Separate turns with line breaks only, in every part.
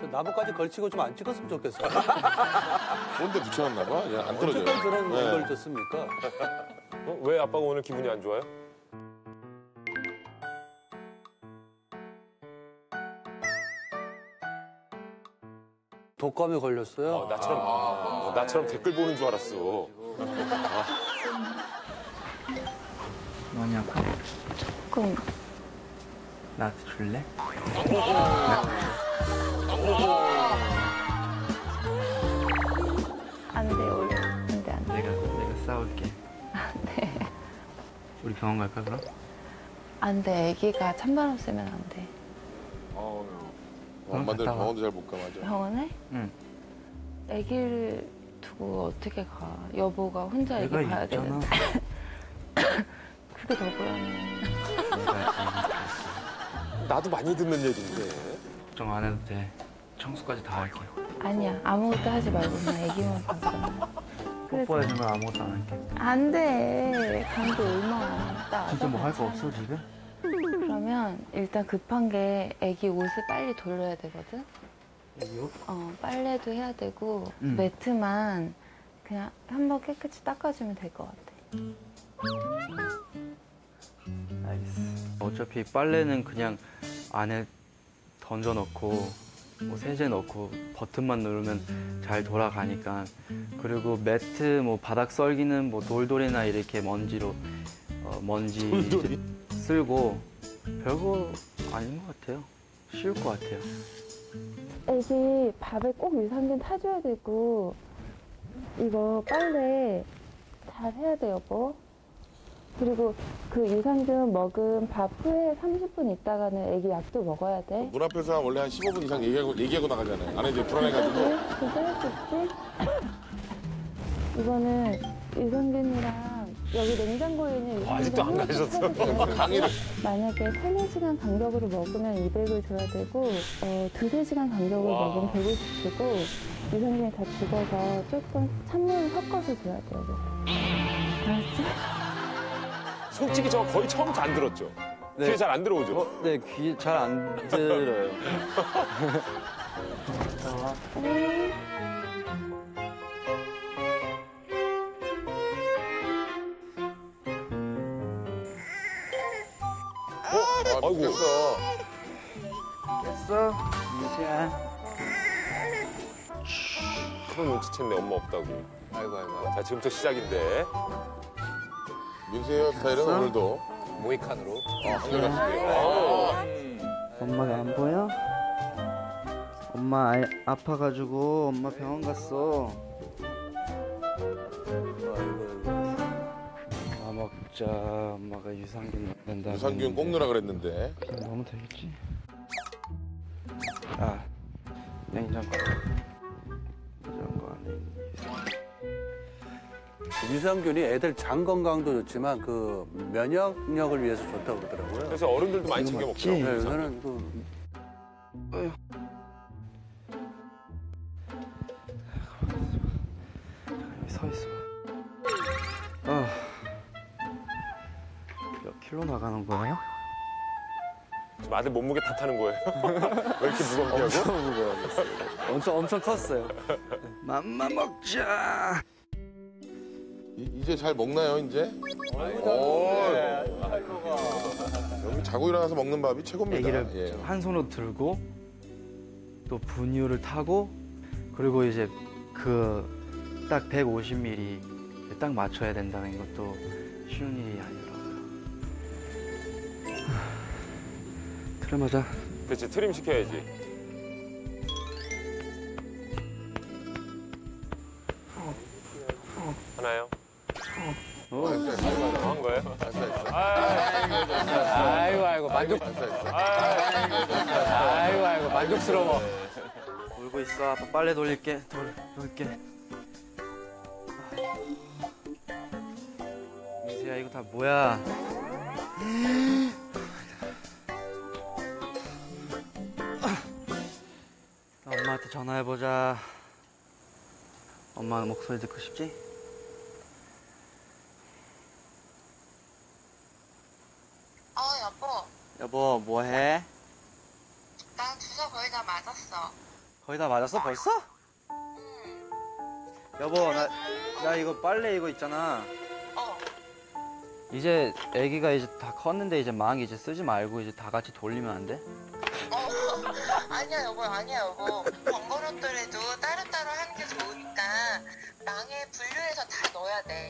나무까지 걸치고 좀 안 찍었으면 좋겠어요.
뭔데 붙여놨나 봐? 안 떨어져요.
언제까지 저런 걸 줬습니까?
왜 아빠가 오늘 기분이 안 좋아요?
독감에 걸렸어요.
나처럼 댓글 보는 줄 알았어.
많이 아파?
조금.
나한테 줄래?
안 돼, 원래. 안 돼, 안 돼.
내가 싸울게.
네.
우리 병원 갈까 그럼?
안 돼, 애기가 찬바람 쐬면 안 돼.
엄마들
갔다 와.
병원도 잘 못 가, 맞아.
병원에?
응.
애기를 두고 어떻게 가? 여보가 혼자 애기
내가
봐야
있잖아.
되는데. 그게 더 불안해.
나도 많이 듣는 얘기인데.
걱정 안 해도 돼. 청소까지 다 할게.
아니야, 아무것도 하지 말고 그냥 애기만 봐서.
뽀뽀해주면 아무것도 안 할게.
안 돼. 감기 얼마 안 했다.
진짜 뭐 할 거 없어 지금?
그러면 일단 급한 게 애기 옷을 빨리 돌려야 되거든?
이요?
빨래도 해야 되고
응.
매트만 그냥 한번 깨끗이 닦아주면 될 것 같아.
알겠어. 어차피 빨래는 그냥 안에 던져 넣고 뭐 세제 넣고 버튼만 누르면 잘 돌아가니까. 그리고 매트 뭐 바닥 썰기는 뭐 돌돌이나 이렇게 먼지로 먼지
돌돌이?
쓸고 별거 아닌 것 같아요. 쉬울 것 같아요.
애기 밥에 꼭 유산균 타줘야 되고 이거 빨래 잘 해야 돼 여보. 그리고 그 유산균 먹은 밥 후에 30분 있다가는 애기 약도 먹어야 돼.
문 앞에서 원래 한 15분 이상 얘기하고 나가잖아요. 안에 이제 불안해가지고.
진짜 할 수 있지? 이거는 유산균이랑 여기 냉장고에 있는
아직도 안 가셨어.
강의를.
만약에 3, 4시간 간격으로 먹으면 200을 줘야 되고 2, 3시간 간격으로 먹으면 150 주고 유산균이 다 죽어서 조금 찬물을 섞어서 줘야 돼요. 알았지?
솔직히 저 거의 처음부터 안 들었죠? 귀에 잘 안 들어오죠?
네, 귀 잘 안 들어요.
아이고.
됐어.
됐어? 민수야.
큰 눈치챘네, 엄마 없다고.
아이고.
자, 지금부터 시작인데.
민수의 스타일은
됐어?
오늘도
모이칸으로.
한결같습니다.
엄마가 안 보여? 엄마 아파가지고 엄마 병원 갔어. 엄마 먹자. 엄마가 유산균 먹는다.
유산균 꼭 넣으라 그랬는데.
그냥 넣으면 되겠지. 아, 냉장고. 냉장고 안에 있는 유산균.
유산균이 애들 장 건강도 좋지만 그 면역력을 위해서 좋다고 그러더라고요.
그래서 어른들도 많이 챙겨
맞지?
먹죠.
네, 요새는 그
여기 서 있어. 몇 킬로 나가는 거예요?
지금 아들 몸무게 탓하는 거예요? 왜 이렇게 무겁게 하고?
무거워. 엄청 컸어요. 맘마 먹자.
이제 잘 먹나요, 이제? 여기 자고 일어나서 먹는 밥이 최고입니다.
아기를
예.
한 손으로 들고 또 분유를 타고 그리고 이제 그 딱 150ml 딱 맞춰야 된다는 것도 쉬운 일이 아니더라고요. 들어맞아.
그렇지, 트림 시켜야지. 하나요? 한 거예요?
아이고 만족스러워.
울고 있어. 아빠 빨래 돌릴게. 돌릴게. 민수야 이거 다 뭐야? 엄마한테 전화해보자. 엄마 목소리 듣고 싶지?
여보,
여보 뭐해?
나 주사 거의 다 맞았어.
거의 다 맞았어 벌써? 여보 나 이거 빨래 이거 있잖아. 이제 아기가 이제 다 컸는데 이제 망 이제 쓰지 말고 이제 다 같이 돌리면 안 돼?
아니야 여보 아니야 여보 번거롭더라도 따로따로 하는 게 좋으니까 망에 분류해서 다 넣어야 돼.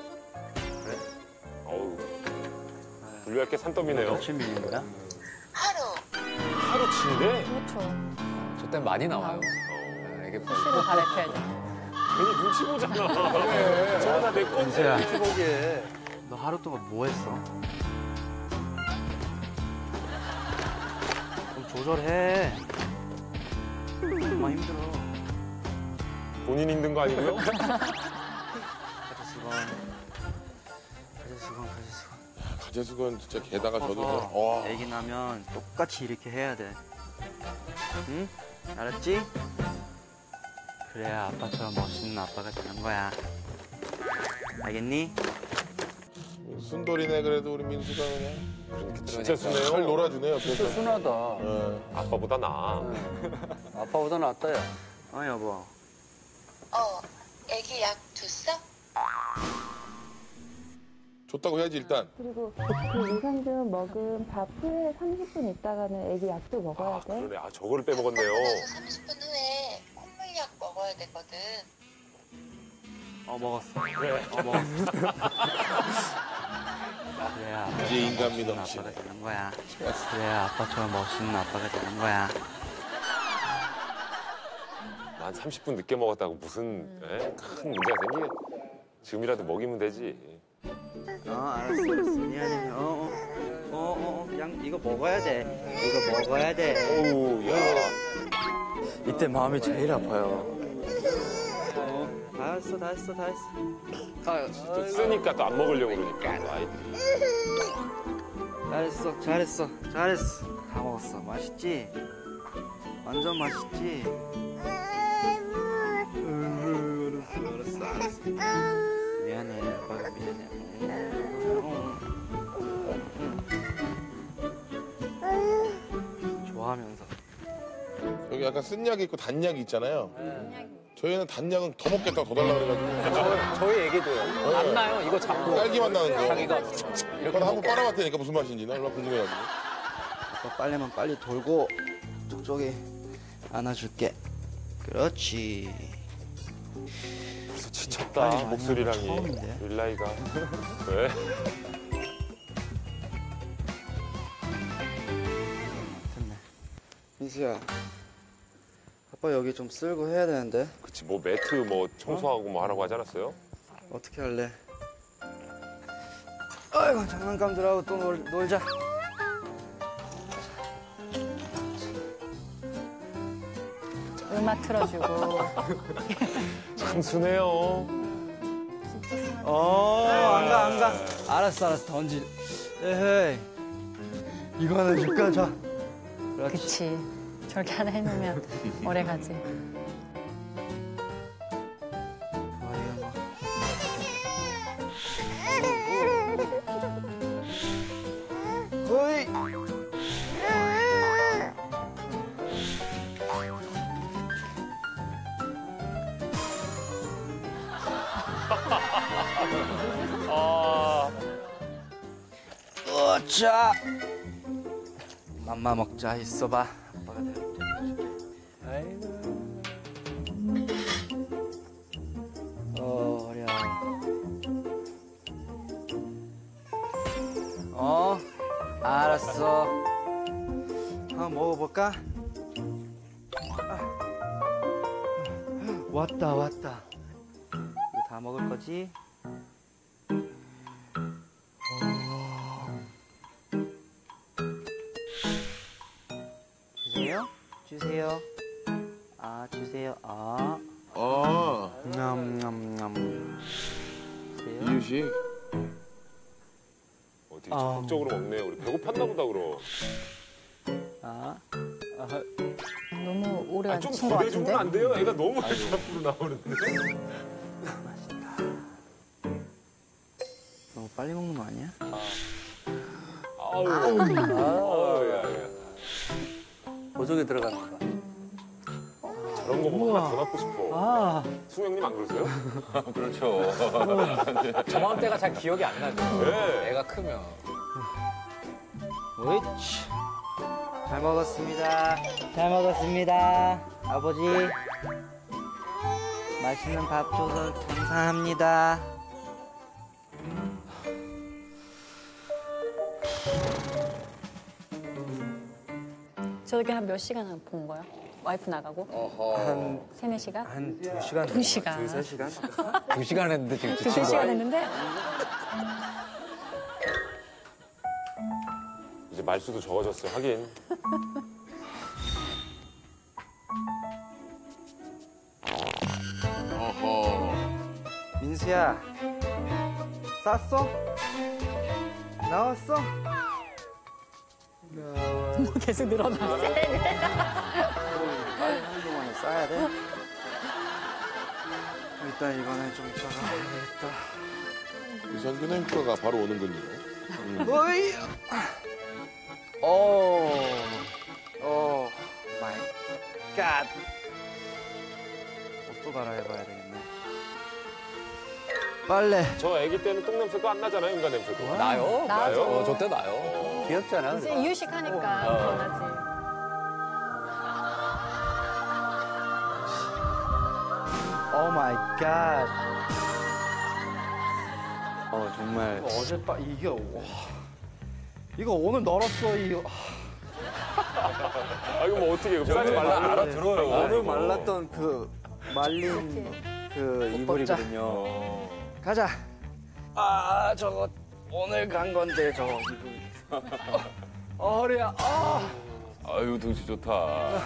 어우, 분류할 게 산더미네요.
며칠 밀린 거야?
하루.
하루 치는데?
그렇죠.
저 땐 많이 나와요. 이게
시로 가르쳐야 돼.
괜히 눈치 보잖아. 저거 다 내 건데.
민수야.
눈치 보기에.
너 하루 동안 뭐 했어? 좀 조절해. 정말 힘들어.
본인 힘든 거 아니고요?
가져수건.
가재수건 진짜 게다가 저도
어.
와.
애기 나면 똑같이 이렇게 해야 돼. 응? 알았지? 그래야 아빠처럼 멋있는 아빠가 되는 거야. 알겠니?
순돌이네 그래도 우리 민수가 그냥
진짜 순해요.
잘 놀아주네요.
진짜 순하다.
아빠보다 나아.
아빠보다 낫다, 야.
여보.
애기 약 줬어?
줬다고 해야지 일단.
그리고 그 유산균 먹은 밥 후에 30분 있다가는 애기 약도 먹어야
아,
돼.
그러네. 아, 저거를 빼먹었네요.
먹고 나서 30분 후에 콧물약 먹어야 되거든.
먹었어.
그래.
먹었어. 그래야
이제 인간미
멋있는
넘치네.
아빠가 되는 거야. 그래야 아빠처럼 멋있는 아빠가 되는 거야.
난 30분 늦게 먹었다고 무슨 큰 문제가 생기게. 지금이라도 먹이면 되지.
알았어. 미안해. 그냥 이거 먹어야 돼. 이거 먹어야 돼.
어우, 야.
이때 마음이 제일 아파요. 다 했어.
또 쓰니까 또 안 먹으려고 그러니까, 또 아이들이.
잘했어. 다 먹었어. 맛있지? 완전 맛있지? 알았어. 미안해. 아빠가 미안해. 좋아하면서.
여기 약간 쓴 약이 있고 단 약이 있잖아요. 저희는 단 약은 더 먹겠다고 더 달라 그래가지고
저희 애기도요. 안 나요. 이거 잡고.
딸기만 나는 거.
자기가
이거 한번 빨아봤다니까 무슨 맛인지 나 얼마나 궁금해가지고.
아빠 빨래만 빨리 돌고 저쪽에 안아줄게. 그렇지.
벌써 지쳤다,
빨리 많이
목소리랑이.
하는 거 처음인데.
윌라이가. 왜?
됐네. 민수야, 아빠 여기 좀 쓸고 해야 되는데
그치, 뭐 매트 뭐 청소하고 뭐 하라고 하지 않았어요?
어떻게 할래? 아이고 장난감들하고 또 놀자.
음악 틀어주고.
참 순해요.
안 가. 알았어 던지. 에헤이. 이거 하나 줄까? 자. 그렇지.
그치. 저렇게 하나 해놓으면 오래 가지.
어이.
아,
자. 맘마 먹자. 있어봐. 아빠가 대줄게. 어려. 알았어. 한번 먹어볼까? 왔다. 이거 다 먹을 거지? 주세요. 주세요. 냠냠냠. 주세요.
이유식.
되게 적극적으로 먹네요. 우리 배고팠나 보다, 그럼.
너무 오래
아, 좀
앉힌 것
더 내주면
같은데?
안 돼요? 애가 너무 이렇게 앞으로 나오는데.
너무 빨리 먹는 거 아니야?
아우, 야.
보조개 들어가는 거.
저런 거 보면 하나 더 낳고 싶어. 승우 형님 안 그러세요?
그렇죠. 저맘때가 잘 기억이 안 나죠.
네.
애가 크면.
으이치. 잘 먹었습니다. 잘 먹었습니다. 아버지. 맛있는 밥 줘서 감사합니다.
저렇게 한 몇 시간 본 거야? 와이프 나가고?
한,
세네 시간?
한 2시간?
2시간.
2-3시간?
2시간 했는데 지금 지친
두세
거야.
시간 했는데?
이제 말수도 적어졌어요, 하긴.
어허.
민수야. 쌌어? 나왔어?
계속 늘어나.
빨리 하는 동안에 싸야 돼? 일단 이거는 좀 이따가 해야겠다.
유산균 햄프가 바로 오는군요.
어이! 오 마이 갓. 옷도 갈아입어야 되겠네. 빨래.
저 아기 때는 똥 냄새도 안 나잖아요, 인간 냄새도.
나요?
나죠.
저 때 나요.
귀엽잖아.
이제 이유식하니까 변하지.
오 마이 갓. 정말 어젯밤 이게 와. 이거 오늘 널었어 이거.
아, 이거 뭐 어떻게, 싸지 말라.
알아들어요.
오늘 말랐던 그 말린 그 이불이거든요. 가자. 아 저거 오늘 간 건데 저거 이불. 허리야.
아유, 등치 좋다.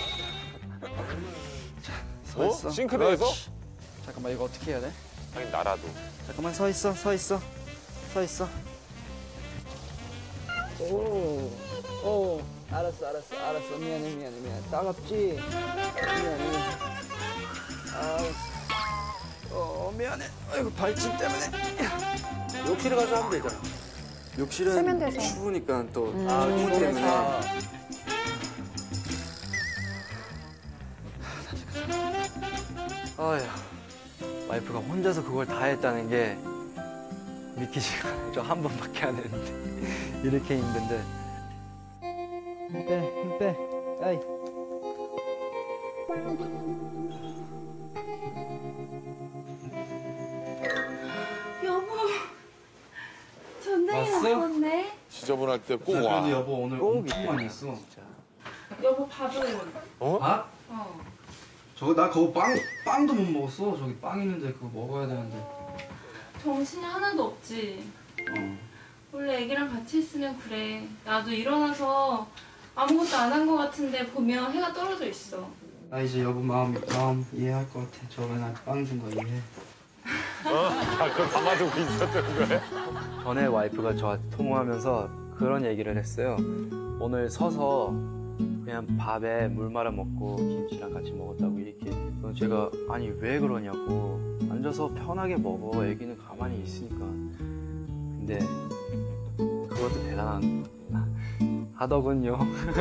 서 있어.
싱크대에서?
그렇지. 잠깐만 이거 어떻게 해야 돼?
아니, 나라도.
잠깐만 서 있어. 서 있어. 오. 알았어. 미안해. 따갑지? 미안해. 미안해. 아이고 발진 때문에.
욕실에 가서 하면 되잖아.
욕실은
세면대에서.
추우니까 또
추운 때문에. 아휴, 와이프가 혼자서 그걸 다 했다는 게 믿기지가 않아요. 저 한 번밖에 안 했는데 이렇게 힘든데. 힘 빼. 아이.
여보, 전등이
왔어?
나왔네.
지저분할 때 꼭 와.
여보 오늘
꼭
엄청
이때.
많이 했어.
여보 밥은?
밥?
어.
저거 나 그거 빵도 못 먹었어. 저기 빵 있는데 그거 먹어야 되는데.
정신이 하나도 없지.
어.
원래 애기랑 같이 있으면 그래. 나도 일어나서 아무것도 안 한 것 같은데 보면 해가 떨어져 있어.
나 이제 여보 마음 이해할 것 같아. 저번에 나한테 빵 준 거 이해해.
아, 그걸 담아두고 있었던 거예요?
전에 와이프가 저한테 통화하면서 그런 얘기를 했어요. 오늘 서서 그냥 밥에 물 말아 먹고 김치랑 같이 먹었다고 이렇게. 그래서 제가 아니 왜 그러냐고. 앉아서 편하게 먹어. 애기는 가만히 있으니까. 근데 그것도 대단한 하더군요.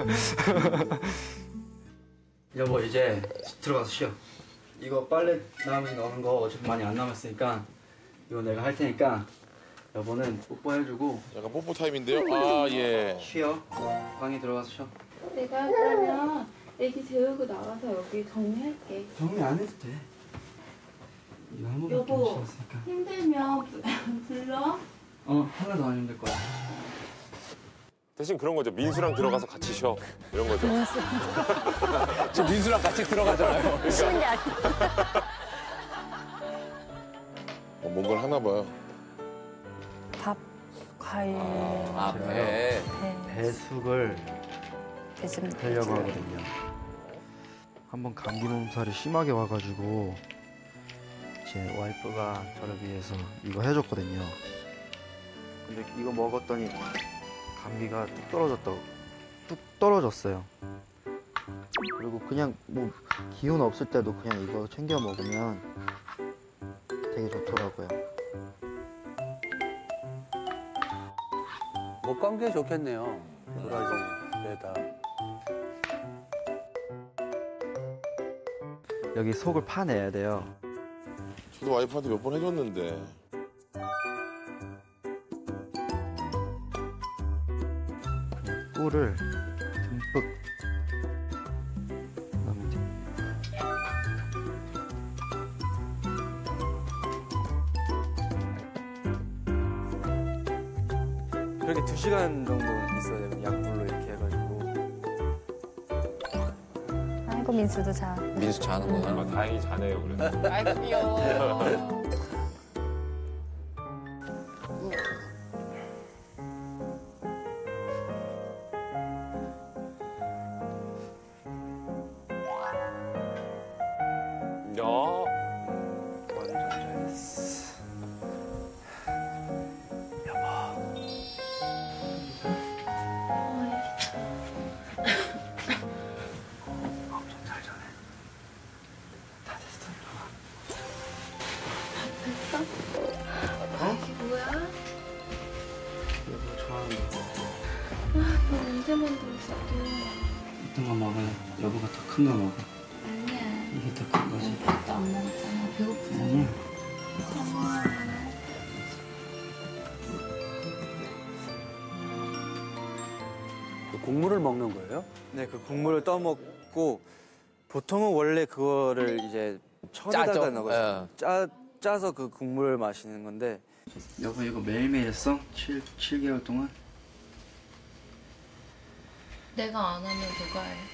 여보 이제 들어가서 쉬어. 이거 빨래 나머지 넣는 거 어차피 많이 안 남았으니까 이거 내가 할 테니까 여보는 뽀뽀해주고
약간 뽀뽀 타임인데요. 아 예.
쉬어. 방에 들어가서 쉬어.
내가 그러면 애기 재우고 나와서 여기 정리할게.
정리 안 해도 돼. 이거 한 번밖에
여보.
안 쉬었으니까.
힘들면 불러.
하나도 안 힘들 거야.
대신 그런 거죠. 민수랑 들어가서 같이 쉬어. 이런 거죠.
지금 민수랑 같이 들어가잖아요.
쉬는 게 아니야.
뭔걸 하나 봐요.
밥, 과일,
아, 배.
배숙을
대신
하려고 하거든요. 한번 감기 몸살이 심하게 와가지고 제 와이프가 저를 위해서 이거 해줬거든요. 근데 이거 먹었더니 감기가 뚝 떨어졌어요. 그리고 그냥 뭐 기운 없을 때도 그냥 이거 챙겨 먹으면 되게 좋더라고요.
목 감기에 좋겠네요. 여러 가지 배다.
여기 속을 파내야 돼요.
저도 와이프한테 몇 번 해줬는데.
꿀을 듬뿍 넣으면 돼. 그렇게 2시간 정도 있어야 돼요. 약불로 이렇게 해가지고.
아이고 민수도 자.
민수 자는구나.
아, 다행히 자네요, 그래도.
아이고 귀여워.
야,
완전 잘했어. 엄청 잘 자네. 다 됐어.
이게 뭐야?
여보 좋아하는 거.
너 언제 만들었어 또?
어떤 거 먹어요? 여보가 더 큰 거 먹어.
아니야.
이게 더 큰 거지.
밥도 안 먹었잖아. 배고프잖아.
아니야.
그 국물을 먹는 거예요?
네, 그 국물을 떠먹고 보통은 원래 그거를 이제 천에다가
짜죠?
넣어요. 짜서 그 국물을 마시는 건데. 여보 이거 매일매일 했어? 7개월 동안?
내가 안 하면 누가 해?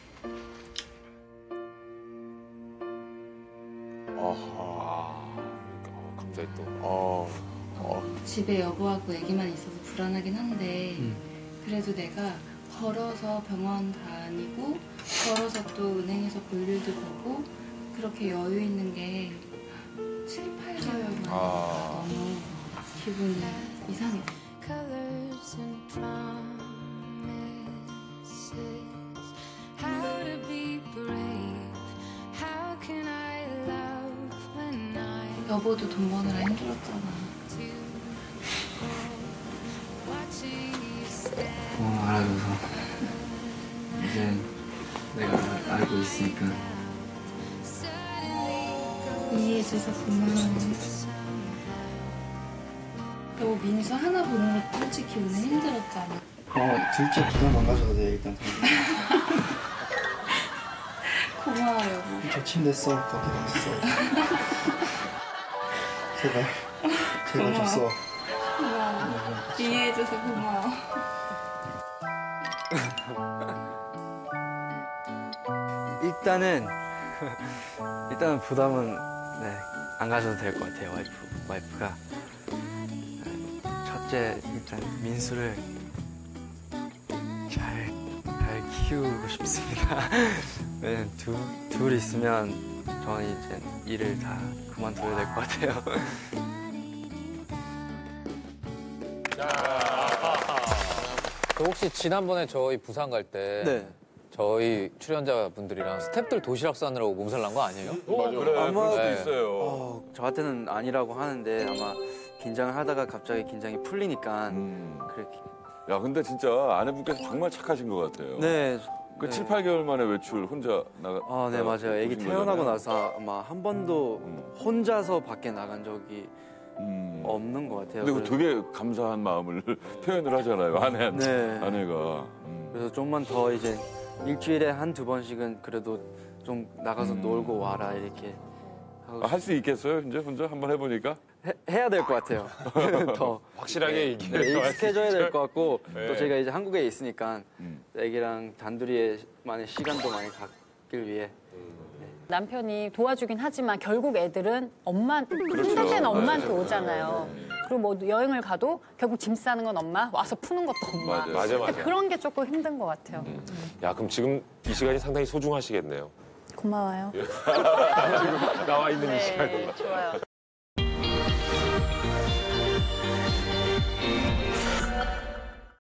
갑자기 또.
집에 여보하고 애기만 있어서 불안하긴 한데 그래도 내가 걸어서 병원 다니고 걸어서 또 은행에서 볼일도 보고 그렇게 여유 있는 게 7, 8개월만 너무 기분이 이상해.
colors and promises. How to be brave? How can I love when I
여보도 돈 버느라 힘들었잖아.
watching you stand?
알아줘서 이제 내가 알고 있으니까.
이해해줘서 고마워. 여보 민수 하나 보는 것도 솔직히 오늘 힘들었잖아.
둘째 부담 안 가져도 돼 일단.
고마워 여보.
저 침대 써 거기 있어. 제발 좀 써.
고마워. 이해해줘서 고마워.
일단은 부담은 안 가져도 될 것 같아요. 와이프가 첫째 일단 민수를 잘 키우고 싶습니다. 왜냐면 둘 있으면 저는 이제 일을 다 그만둬야 될 것 같아요.
그 혹시 지난번에 저희 부산 갈 때
네.
저희 출연자분들이랑 스태프들 도시락 싸느라고 몸살 난 거 아니에요?
그래,
아마-
그럴 수도
네.
있어요.
저한테는 아니라고 하는데 아마 긴장을 하다가 갑자기 긴장이 풀리니까 그렇게.
야, 근데 진짜 아내분께서 정말 착하신 것 같아요.
네.
그
네.
7, 8개월 만에 외출 혼자 나가.
네 맞아요. 아기
오신
태어나고
거잖아요.
나서 아마 한 번도 혼자서 밖에 나간 적이 없는 것 같아요.
근데 그
그래서-
되게 감사한 마음을 표현을 하잖아요, 아내한테.
네.
아내가.
그래서 좀만 더 이제 일주일에 한두 번씩은 그래도 좀 나가서 놀고 와라 이렇게 하고
할 수 있겠어요, 이제 혼자 한번 해보니까?
해야 될 것 같아요. 더
확실하게 얘기를
익숙해져야 될 것 같고
네.
또 제가 이제 한국에 있으니까 애기랑 단둘이만의 시간도 많이 갖길 위해.
남편이 도와주긴 하지만 결국 애들은 엄마한테
그렇죠.
힘들 때는 엄마한테
맞아요.
오잖아요. 그리고 뭐 여행을 가도 결국 짐 싸는 건 엄마, 와서 푸는 것도 엄마.
맞아요.
맞아.
그런 게 조금 힘든 것 같아요.
야, 그럼 지금 이 시간이 상당히 소중하시겠네요.
고마워요.
나와 있는 이 시간이.
네, 좋아요.